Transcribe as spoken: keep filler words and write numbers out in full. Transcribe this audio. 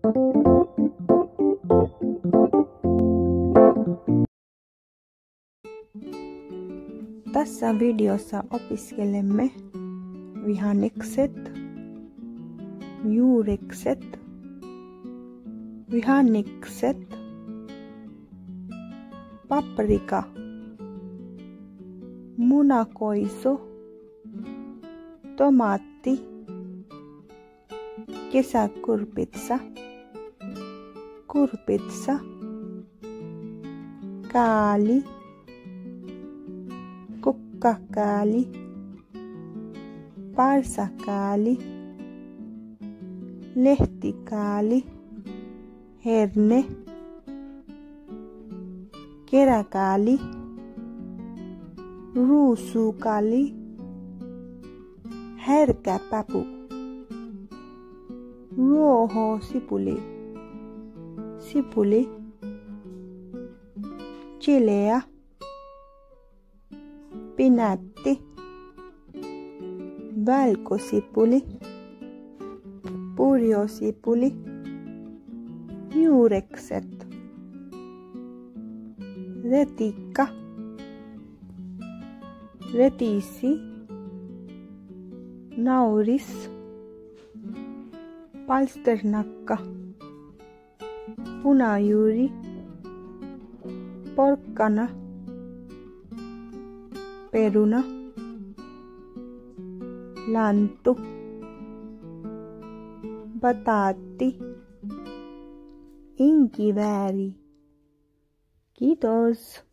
Tässä videossa opiskelemme vihannekset, juurekset, vihannekset, paprika, munakoisu, tomaatti, kesäkurpitsa, kurpitsa, kaali, kukkakaali, parsakaali, lehtikaali, herne, keräkaali, ruusukaali, härkäpapu, ruohosipuli, sipuli, chilea, pinaatti, valkosipuli, purjosipuli, juurekset, retikka, retiisi, nauris, palsternakka, punajuuri, porkkana, peruna, lanttu, bataatti, inkivääri. Kiitos!